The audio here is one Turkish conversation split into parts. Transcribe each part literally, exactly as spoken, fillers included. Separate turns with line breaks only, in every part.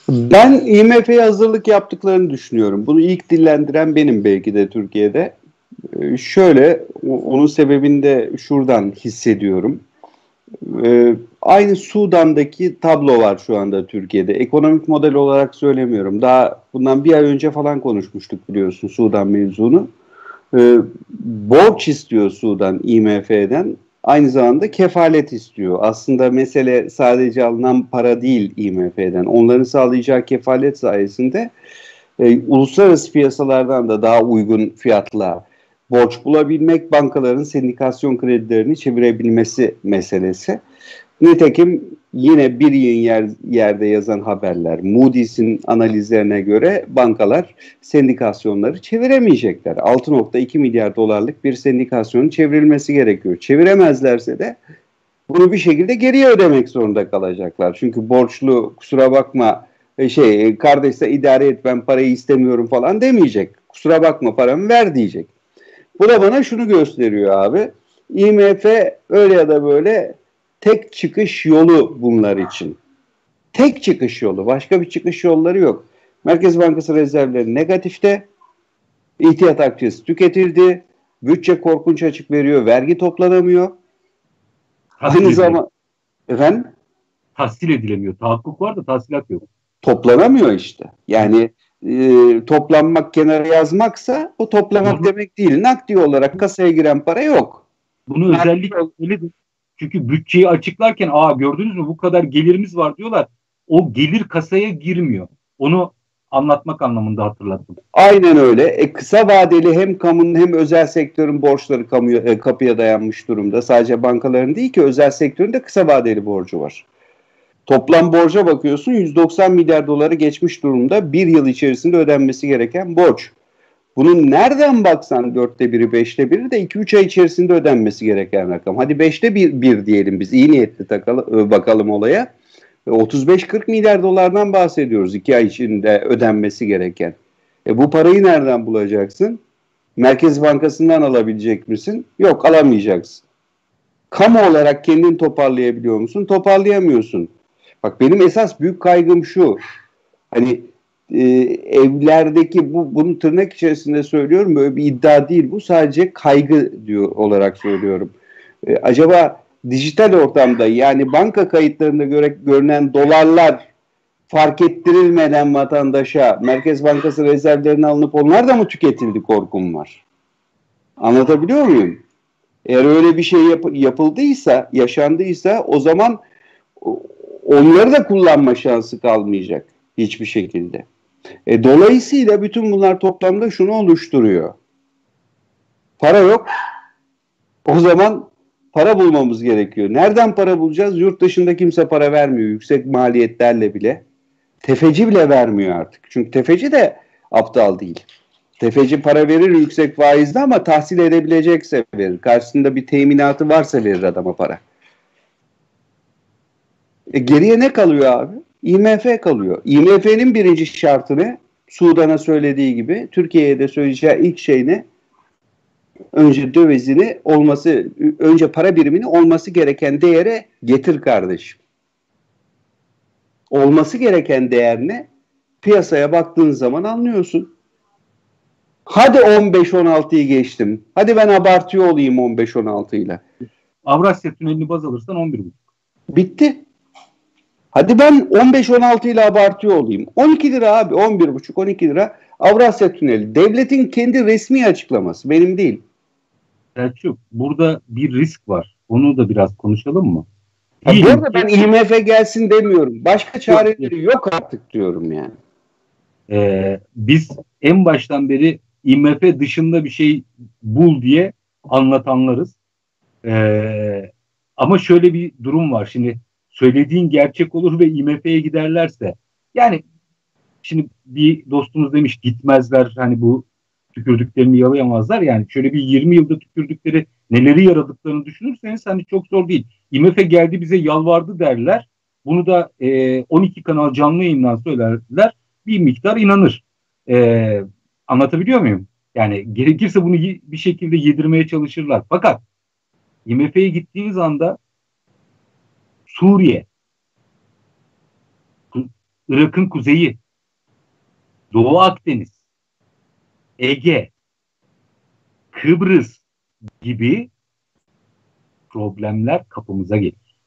Ben I M F'ye hazırlık yaptıklarını düşünüyorum. Bunu ilk dillendiren benim belki de Türkiye'de. Ee, şöyle, onun sebebini de şuradan hissediyorum. Ee, aynı Sudan'daki tablo var şu anda Türkiye'de. Ekonomik model olarak söylemiyorum. Daha bundan bir ay önce falan konuşmuştuk biliyorsun Sudan mevzunu. Ee, borç istiyor Sudan I M F'den. Aynı zamanda kefalet istiyor. Aslında mesele sadece alınan para değil I M F'den. Onların sağlayacağı kefalet sayesinde e, uluslararası piyasalardan da daha uygun fiyatla borç bulabilmek, bankaların sendikasyon kredilerini çevirebilmesi meselesi. Nitekim yine bir yer, yerde yazan haberler, Moody's'in analizlerine göre bankalar sendikasyonları çeviremeyecekler. altı nokta iki milyar dolarlık bir sendikasyonun çevrilmesi gerekiyor. Çeviremezlerse de bunu bir şekilde geriye ödemek zorunda kalacaklar. Çünkü borçlu kusura bakma şey kardeşse idare et ben parayı istemiyorum falan demeyecek. Kusura bakma paramı ver diyecek. Bu da bana şunu gösteriyor abi. I M F öyle ya da böyle tek çıkış yolu bunlar için. Tek çıkış yolu. Başka bir çıkış yolları yok. Merkez Bankası rezervleri negatifte. İhtiyat akçesi tüketildi. Bütçe korkunç açık veriyor. Vergi toplanamıyor.
Tahsil
Aynı zamanda efendim?
Tahsil edilemiyor. Tahakkuk var da tahsilat yok.
Toplanamıyor işte. Yani e, toplanmak kenara yazmaksa o toplamak
Bunu,
demek değil. Nakdi olarak kasaya giren para yok.
bunu
Nakdi
özellikle öyledir. Çünkü bütçeyi açıklarken aa gördünüz mü bu kadar gelirimiz var diyorlar. O gelir kasaya girmiyor. Onu anlatmak anlamında hatırlattım.
Aynen öyle. E, kısa vadeli hem kamunun hem özel sektörün borçları kamuya, e, kapıya dayanmış durumda. Sadece bankaların değil ki özel sektörün de kısa vadeli borcu var. Toplam borca bakıyorsun yüz doksan milyar doları geçmiş durumda bir yıl içerisinde ödenmesi gereken borç. Bunun nereden baksan dörtte biri, beşte biri de iki üç ay içerisinde ödenmesi gereken rakam. Hadi beşte bir, bir diyelim biz iyi niyetli takalım, bakalım olaya. otuz beş kırk milyar dolardan bahsediyoruz iki ay içinde ödenmesi gereken. E bu parayı nereden bulacaksın? Merkez Bankası'ndan alabilecek misin? Yok alamayacaksın. Kamu olarak kendini toparlayabiliyor musun? Toparlayamıyorsun. Bak benim esas büyük kaygım şu. Hani e, evlerdeki bu bunu tırnak içerisinde söylüyorum böyle bir iddia değil bu sadece kaygı diyor olarak söylüyorum. E, acaba dijital ortamda yani banka kayıtlarında göre, görünen dolarlar fark ettirilmeden vatandaşa Merkez Bankası rezervlerine alınıp onlar da mı tüketildi korkum var. Anlatabiliyor muyum? Eğer öyle bir şey yap, yapıldıysa, yaşandıysa o zaman onları da kullanma şansı kalmayacak hiçbir şekilde. E, dolayısıyla bütün bunlar toplamda şunu oluşturuyor. Para yok. O zaman para bulmamız gerekiyor. Nereden para bulacağız? Yurt dışında kimse para vermiyor. Yüksek maliyetlerle bile. Tefeci bile vermiyor artık. Çünkü tefeci de aptal değil. Tefeci para verir yüksek faizle ama tahsil edebilecekse verir. Karşısında bir teminatı varsa verir adama para. E geriye ne kalıyor abi? I M F kalıyor. I M F'nin birinci şartı ne? Sudan'a söylediği gibi Türkiye'ye de söyleyeceği ilk şey ne? Önce dövizini olması, önce para birimini olması gereken değere getir kardeşim. Olması gereken değer ne? Piyasaya baktığın zaman anlıyorsun. Hadi on beş on altıyı geçtim. Hadi ben abartıyor olayım on beş on altı ile.
Avrasya Tüneli'ni baz alırsan on bir buçuk.
Bitti. Hadi ben on beş on altı ile abartıyor olayım. on iki lira abi on bir buçuk on iki lira Avrasya Tüneli. Devletin kendi resmi açıklaması benim değil.
Selçuk burada bir risk var. Onu da biraz konuşalım mı?
Ha, bu arada ben I M F gelsin demiyorum. Başka çareleri yok, yok artık diyorum yani.
Ee, biz en baştan beri I M F dışında bir şey bul diye anlatanlarız. Ee, ama şöyle bir durum var. Şimdi söylediğin gerçek olur ve I M F'ye giderlerse yani şimdi bir dostumuz demiş gitmezler hani bu tükürdüklerini yalayamazlar. Yani şöyle bir yirmi yılda tükürdükleri neleri yaradıklarını düşünürseniz hani çok zor değil. I M F geldi bize yalvardı derler. Bunu da e, on iki kanal canlı yayından söylerler. Bir miktar inanır. E, anlatabiliyor muyum? Yani gerekirse bunu bir şekilde yedirmeye çalışırlar. Fakat I M F'ye gittiğiniz anda Suriye, Irak'ın kuzeyi, Doğu Akdeniz, Ege, Kıbrıs gibi problemler kapımıza gelir.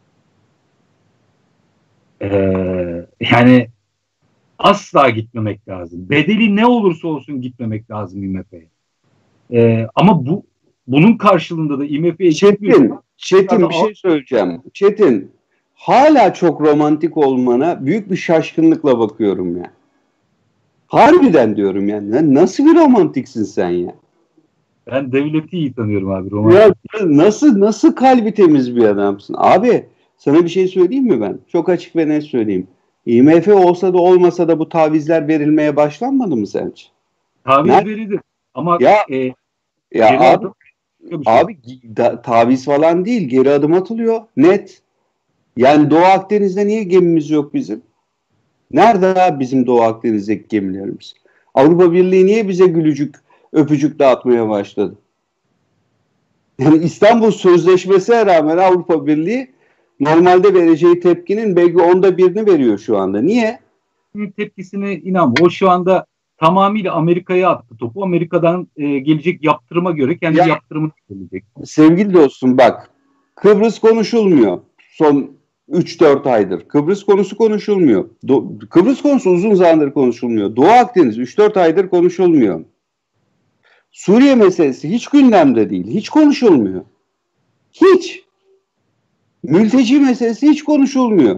Ee, yani asla gitmemek lazım. Bedeli ne olursa olsun gitmemek lazım I M F'ye. Ee, ama bu bunun karşılığında da I M F'ye
Çetin, Çetin bir şey söyleyeceğim. Çetin, hala çok romantik olmana büyük bir şaşkınlıkla bakıyorum ya. Harbiden diyorum yani. Nasıl bir romantiksin sen ya?
Ben devleti iyi tanıyorum abi. Romantik.
Ya, nasıl nasıl kalbi temiz bir adamsın? Abi sana bir şey söyleyeyim mi ben? Çok açık ve net söyleyeyim. I M F olsa da olmasa da bu tavizler verilmeye başlanmadı mı sence?
Taviz
Nerede?
verildi. Ama
ya,
e,
ya abi,
adım,
abi da, taviz falan değil. Geri adım atılıyor. Net. Yani Doğu Akdeniz'de niye gemimiz yok bizim? Nerede abi bizim Doğu Akdeniz'deki gemilerimiz? Avrupa Birliği niye bize gülücük, öpücük dağıtmaya başladı? Yani İstanbul Sözleşmesi'ne rağmen Avrupa Birliği normalde vereceği tepkinin belki onda birini veriyor şu anda. Niye?
Tepkisine inan. O şu anda tamamıyla Amerika'ya attı topu. Amerika'dan e, gelecek yaptırıma göre kendi ya, yaptırımını söyleyecek.
Sevgili dostum bak, Kıbrıs konuşulmuyor son üç dört aydır. Kıbrıs konusu konuşulmuyor. Do- Kıbrıs konusu uzun zamandır konuşulmuyor. Doğu Akdeniz üç dört aydır konuşulmuyor. Suriye meselesi hiç gündemde değil. Hiç konuşulmuyor. Hiç. Mülteci meselesi hiç konuşulmuyor.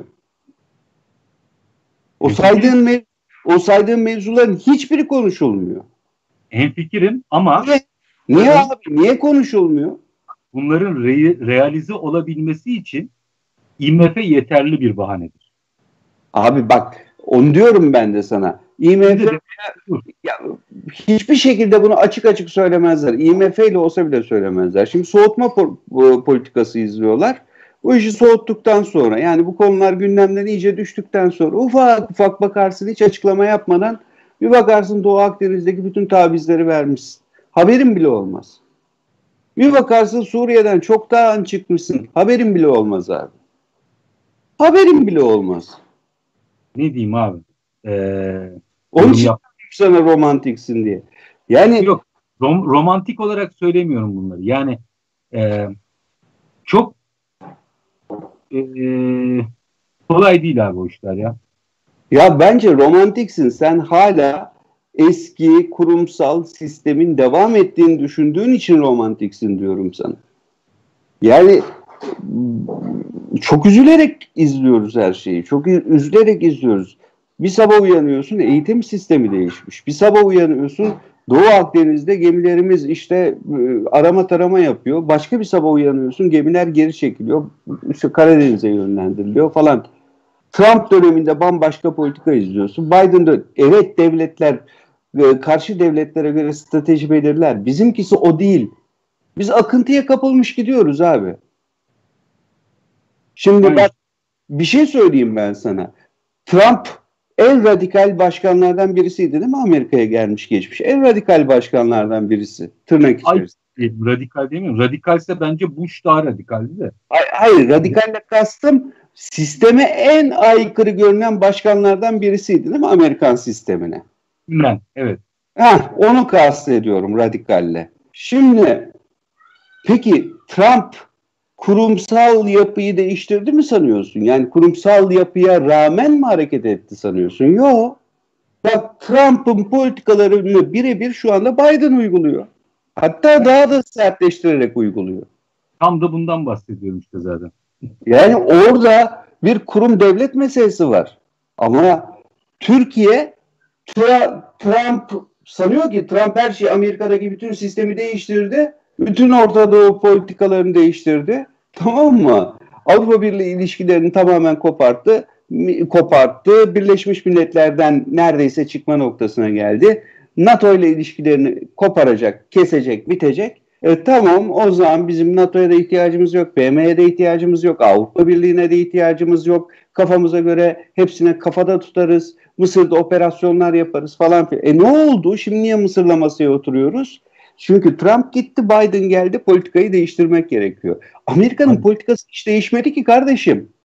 O saydığın, mev- o saydığın mevzuların hiçbiri konuşulmuyor.
Hemfikirim ama
niye, niye abi? Niye konuşulmuyor?
Bunların re- realize olabilmesi için I M F yeterli bir bahanedir.
Abi bak onu diyorum ben de sana. I M F ya, hiçbir şekilde bunu açık açık söylemezler. I M F ile olsa bile söylemezler. Şimdi soğutma po- politikası izliyorlar. Bu işi soğuttuktan sonra yani bu konular gündemden iyice düştükten sonra ufak ufak bakarsın hiç açıklama yapmadan bir bakarsın Doğu Akdeniz'deki bütün tavizleri vermişsin. Haberin bile olmaz. Bir bakarsın Suriye'den çoktan çıkmışsın. Haberin bile olmaz abi. Haberin bile olmaz.
Ne diyeyim abi? Ee,
Onun için sana romantiksin diye. Yani
yok. Rom- romantik olarak söylemiyorum bunları. Yani e, çok e, kolay değil abi o işler ya.
Ya bence romantiksin. Sen hala eski kurumsal sistemin devam ettiğini düşündüğün için romantiksin diyorum sana. Yani çok üzülerek izliyoruz her şeyi. Çok üzülerek izliyoruz. Bir sabah uyanıyorsun eğitim sistemi değişmiş. Bir sabah uyanıyorsun Doğu Akdeniz'de gemilerimiz işte arama tarama yapıyor. Başka bir sabah uyanıyorsun gemiler geri çekiliyor. İşte Karadeniz'e yönlendiriliyor falan. Trump döneminde bambaşka politika izliyorsun. Biden'da evet devletler karşı devletlere göre strateji belirler. Bizimkisi o değil. Biz akıntıya kapılmış gidiyoruz abi. Şimdi evet. Bak bir şey söyleyeyim ben sana. Trump en radikal başkanlardan birisiydi değil mi Amerika'ya gelmiş geçmiş? En radikal başkanlardan birisi. Tırnak içerisinde.
Hayır, radikal değil mi? Radikalse bence Bush daha radikaldi de.
Hayır, hayır radikalle kastım sisteme en aykırı görünen başkanlardan birisiydi değil mi Amerikan sistemine?
Ben, evet.
Heh, onu kastediyorum radikalle. Şimdi peki Trump kurumsal yapıyı değiştirdi mi sanıyorsun? Yani kurumsal yapıya rağmen mi hareket etti sanıyorsun? Yok. Bak Trump'ın politikalarını birebir şu anda Biden uyguluyor. Hatta daha da sertleştirerek uyguluyor.
Tam da bundan bahsediyorum işte zaten.
Yani orada bir kurum devlet meselesi var. Ama Türkiye Trump sanıyor ki Trump her şeyi Amerika'daki bütün sistemi değiştirdi. Bütün Orta Doğu politikalarını değiştirdi. Tamam mı? Avrupa Birliği ilişkilerini tamamen koparttı. Koparttı. Birleşmiş Milletler'den neredeyse çıkma noktasına geldi. NATO ile ilişkilerini koparacak, kesecek, bitecek. E, tamam o zaman bizim NATO'ya da ihtiyacımız yok. B M'ye de ihtiyacımız yok. Avrupa Birliği'ne de ihtiyacımız yok. Kafamıza göre hepsine kafada tutarız. Mısır'da operasyonlar yaparız falan. E ne oldu? Şimdi niye Mısır'la masaya oturuyoruz? Çünkü Trump gitti, Biden geldi, politikayı değiştirmek gerekiyor. Amerika'nın politikası hiç değişmedi ki kardeşim.